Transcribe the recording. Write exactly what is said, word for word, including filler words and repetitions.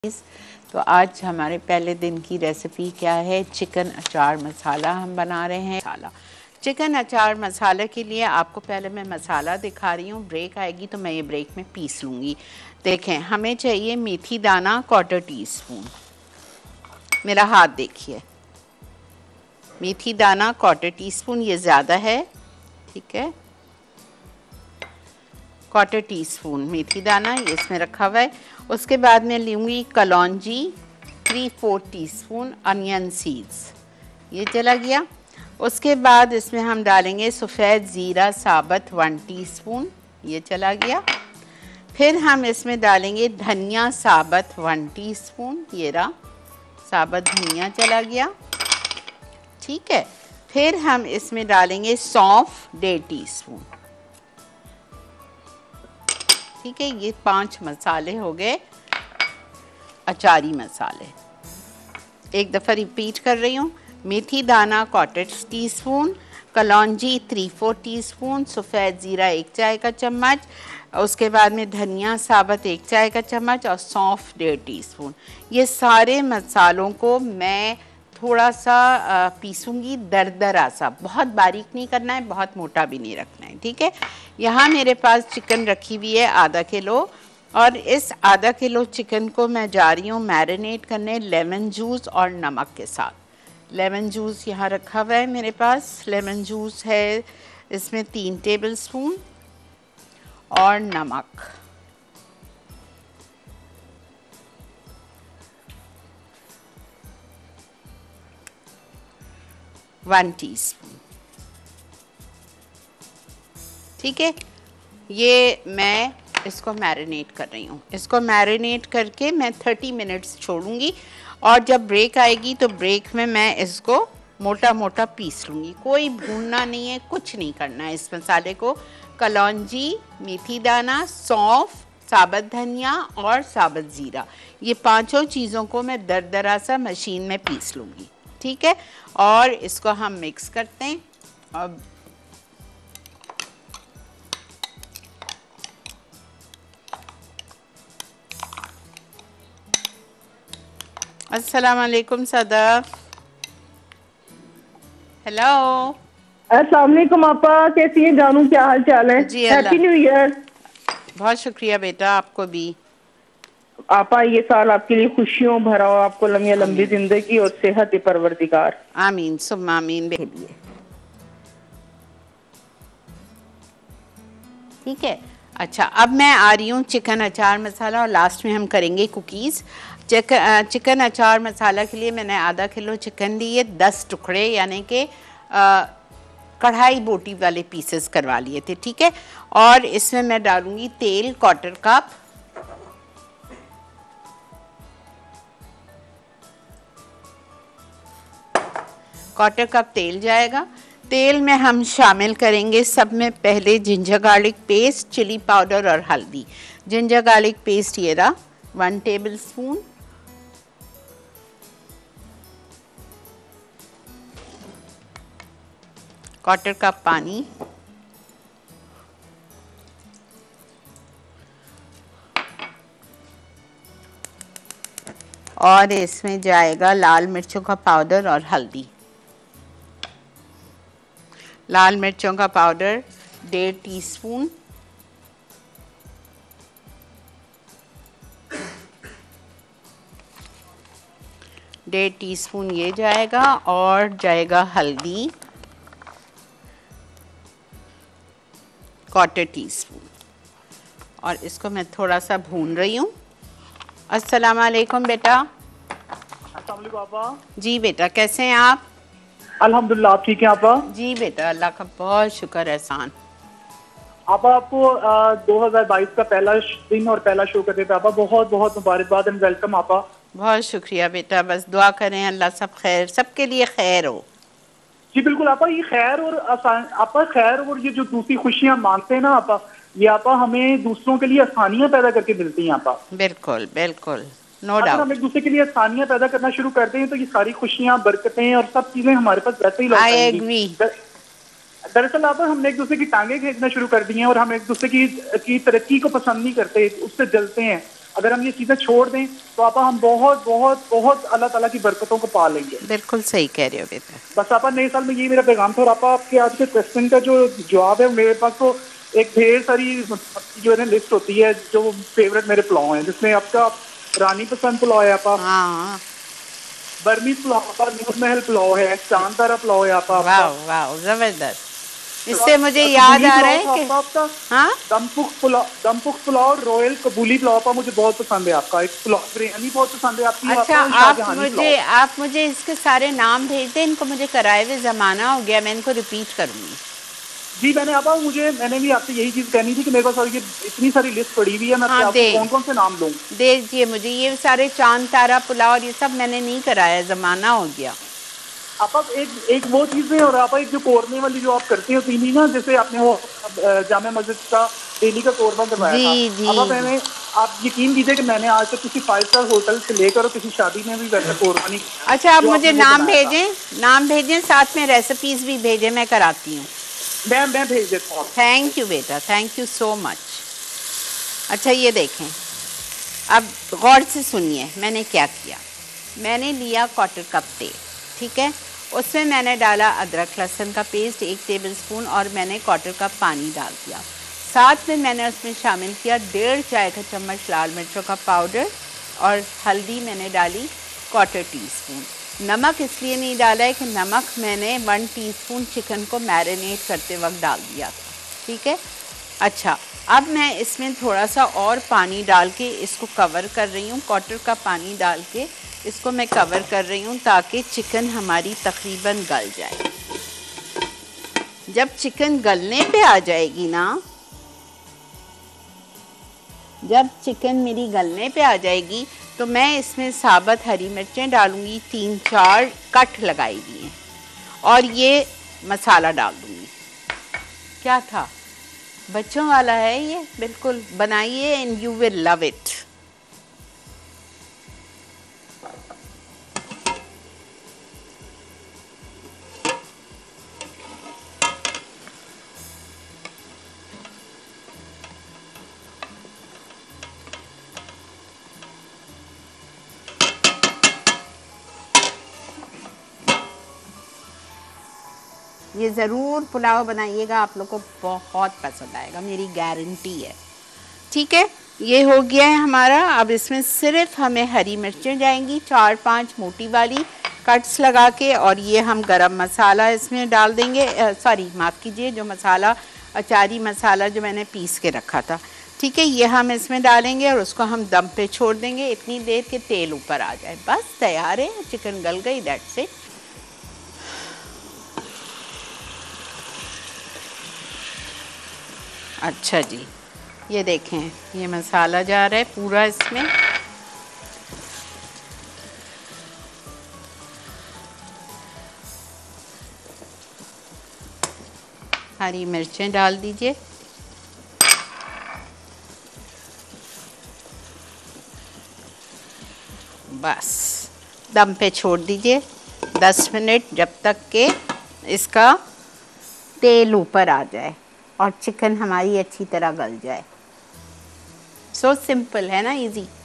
तो आज हमारे पहले दिन की रेसिपी क्या है? चिकन अचार मसाला हम बना रहे हैं। मसाला चिकन अचार मसाला के लिए आपको पहले मैं मसाला दिखा रही हूँ। ब्रेक आएगी तो मैं ये ब्रेक में पीस लूँगी। देखें, हमें चाहिए मेथी दाना क्वार्टर टी स्पून। मेरा हाथ देखिए, मेथी दाना क्वार्टर टी स्पून, ये ज़्यादा है, ठीक है। क्वार्टर टी स्पून मेथी दाना ये इसमें रखा हुआ है। उसके बाद मैं लूँगी कलौंजी three four teaspoon, onion seeds ये चला गया। उसके बाद इसमें हम डालेंगे सफ़ेद ज़ीरा साबुत वन टीस्पून, ये चला गया। फिर हम इसमें डालेंगे धनिया साबुत वन टीस्पून, ये रहा साबुत धनिया चला गया, ठीक है। फिर हम इसमें डालेंगे सौंफ डेढ़ टीस्पून, ठीक है। ये पांच मसाले हो गए अचारी मसाले। एक दफ़ा रिपीट कर रही हूँ। मेथी दाना क्वार्टर टी स्पून, कलौंजी थ्री फोर टी स्पून, सफ़ेद ज़ीरा एक चाय का चम्मच, उसके बाद में धनिया साबुत एक चाय का चम्मच और सौंफ डेढ़ टी स्पून। ये सारे मसालों को मैं थोड़ा सा पीसूंगी, दरदरा सा, बहुत बारीक नहीं करना है, बहुत मोटा भी नहीं रखना है, ठीक है। यहाँ मेरे पास चिकन रखी हुई है आधा किलो, और इस आधा किलो चिकन को मैं जा रही हूँ मैरिनेट करने लेमन जूस और नमक के साथ। लेमन जूस यहाँ रखा हुआ है मेरे पास। लेमन जूस है इसमें तीन टेबल स्पून और नमक वन टीस्पून, ठीक है। ये मैं इसको मैरिनेट कर रही हूँ। इसको मैरिनेट करके मैं थर्टी मिनट्स छोड़ूंगी, और जब ब्रेक आएगी तो ब्रेक में मैं इसको मोटा मोटा पीस लूँगी। कोई भूनना नहीं है, कुछ नहीं करना है इस मसाले को। कलौंजी, मेथी दाना, सौंफ, साबुत धनिया और साबुत ज़ीरा, ये पांचों चीज़ों को मैं दरदरा सा मशीन में पीस लूँगी, ठीक है। और इसको हम मिक्स करते हैं। अब अस्सलाम वालेकुम सदफ, हेलो। अस्सलाम वालेकुम आपा, कैसी हैं जानू, क्या हाल चाल है? जी, हैप्पी न्यू ईयर। बहुत शुक्रिया बेटा, आपको भी। आपा ये साल आपके लिए खुशियों भरा हो, आपको लंबी लंबी जिंदगी और सेहत परवरदिगार। आमीन सुम्मा आमीन के लिए, ठीक है। अच्छा, अब मैं आ रही हूँ चिकन अचार मसाला, और लास्ट में हम करेंगे कुकीज़। चिकन चिकन अचार मसाला के लिए मैंने आधा किलो चिकन लिए, दस टुकड़े यानी कि कढ़ाई बोटी वाले पीसेस करवा लिए थे, ठीक है। और इसमें मैं डालूंगी तेल क्वार्टर कप, क्वार्टर कप तेल जाएगा। तेल में हम शामिल करेंगे सब में पहले ginger garlic paste, chilli powder और हल्दी। जिंजर गार्लिक पेस्ट ये रहा one tablespoon, quarter cup पानी, और इसमें जाएगा लाल मिर्चों का पाउडर और हल्दी। लाल मिर्चों का पाउडर डेढ़ टीस्पून, डेढ़ टीस्पून ये जाएगा, और जाएगा हल्दी क्वार्टर टी स्पून, और इसको मैं थोड़ा सा भून रही हूँ। अस्सलाम वालेकुम बेटा। अस्सलाम वालेकुम आपा। जी बेटा, कैसे हैं आप? अल्हम्दुलिल्लाह, आप ठीक हैं आपा? जी बेटा, अल्लाह का बहुत शुक्र एहसान। आपा आपको दो हज़ार बाईस का पहला दिन और पहला शो करते थे आपा, बहुत बहुत मुबारकबाद एंड वेलकम आपा। बहुत शुक्रिया बेटा, बस दुआ करें अल्लाह सब खैर, सबके लिए खैर हो। जी बिल्कुल आपा, ये खैर और आसान आपा, खैर और ये जो दूसरी खुशियां मांगते हैं ना आपा, ये आपा हमें दूसरों के लिए आसानियां पैदा करके मिलती हैं आपा। बिल्कुल बिल्कुल, नो अगर डाउट। हम एक दूसरे के लिए आसानियां पैदा करना शुरू करते हैं तो ये सारी खुशियां, बरकतें और सब चीजें हमारे पास वैसे ही लौट आई आएंगी। एग्री। दरअसल आप हमने एक दूसरे की टांगे खींचना शुरू कर दी हैं और हम एक दूसरे की की तरक्की को पसंद नहीं करते, उससे जलते हैं। अगर हम ये चीजें छोड़ दें तो आपा हम बहुत बहुत बहुत अल्लाह ताला की बरकतों को पा लेंगे। बिल्कुल सही कह रहे हो बेटा। बस आपा नए साल में यही मेरा पैगाम था। और आपा आपके आज के क्वेश्चन का जो जवाब है, मेरे पास तो एक ढेर सारी जो है ना लिस्ट होती है जो फेवरेट मेरे पुलाव हैं, जिसमें आपका रानी पसंद पुलाव है, आपा हाँ, बर्मी पुलाव, आपा नूर महल पुलाव है, चांद तारा पुलाव है, आपा वाह वाह जबरदस्त। इससे मुझे याद आ रहा है कि आपका हाँ, दमपुख पुलाव, दमपुख पुलाव, रॉयल कबूली पुलाव आपका मुझे बहुत पसंद है। आपका एक पुलाव बिरयानी बहुत पसंद है आपकी। अच्छा, आप मुझे आप मुझे इसके सारे नाम भेज दें, इनको मुझे कराए हुए जमाना हो गया, मैं इनको रिपीट करूंगी। जी मैंने आपा मुझे मैंने भी आपसे यही चीज कहनी थी कि मेरे पास ये इतनी सारी लिस्ट पड़ी हुई है, मैं हाँ, आपको कौन कौन से नाम लूं। दे दीजिए मुझे ये सारे चांद तारा पुलाव और ये सब मैंने नहीं कराया, जमाना हो गया। आप एक एक वो चीजें, और आप एक जो कोरने वाली जो आप करते हो तीनी ना, जैसे आपने वो जामे मस्जिद का डेली का कोरमा करवाया था। अब मैंने आप यकीन कीजिए कि मैंने आज तक किसी फाइव स्टार होटल से लेकर और किसी शादी में भी वैसा कोरमा नहीं। अच्छा, आप मुझे नाम भेजें, नाम भेजें, साथ में रेसिपीज भी भेजें, मैं कराती हूँ। मैं मैं भेज देता हूँ। थैंक यू बेटा, थैंक यू सो मच। अच्छा ये देखें, अब गौर से सुनिए मैंने क्या किया। मैंने लिया क्वार्टर कप तेल, ठीक है, उसमें मैंने डाला अदरक लहसुन का पेस्ट एक टेबलस्पून और मैंने क्वार्टर कप पानी डाल दिया। साथ में मैंने उसमें शामिल किया डेढ़ चाय का चम्मच लाल मिर्चों का पाउडर और हल्दी मैंने डाली क्वार्टर टी स्पून। नमक इसलिए नहीं डाला है कि नमक मैंने वन टीस्पून चिकन को मैरिनेट करते वक्त डाल दिया था, ठीक है। अच्छा, अब मैं इसमें थोड़ा सा और पानी डाल के इसको कवर कर रही हूँ, क्वार्टर कप पानी डाल के इसको मैं कवर कर रही हूँ ताकि चिकन हमारी तकरीबन गल जाए। जब चिकन गलने पे आ जाएगी ना, जब चिकन मेरी गलने पे आ जाएगी तो मैं इसमें साबुत हरी मिर्चें डालूंगी, तीन चार कट लगाई हुई हैं, और ये मसाला डाल दूंगी। क्या था, बच्चों वाला है ये, बिल्कुल बनाइए and you will love it. ये ज़रूर पुलाव बनाइएगा, आप लोग को बहुत पसंद आएगा, मेरी गारंटी है, ठीक है। ये हो गया है हमारा। अब इसमें सिर्फ हमें हरी मिर्चें जाएंगी, चार पांच मोटी वाली कट्स लगा के, और ये हम गरम मसाला इसमें डाल देंगे, सॉरी माफ़ कीजिए, जो मसाला अचारी मसाला जो मैंने पीस के रखा था, ठीक है, ये हम इसमें डालेंगे और उसको हम दम पे छोड़ देंगे इतनी देर के तेल ऊपर आ जाए। बस तैयार है, चिकन गल गई, दैट्स इट। अच्छा जी, ये देखें, ये मसाला जा रहा है पूरा इसमें। हरी मिर्चें डाल दीजिए, बस दम पे छोड़ दीजिए दस मिनट, जब तक के इसका तेल ऊपर आ जाए और चिकन हमारी अच्छी तरह गल जाए। सो सिंपल है ना, इजी।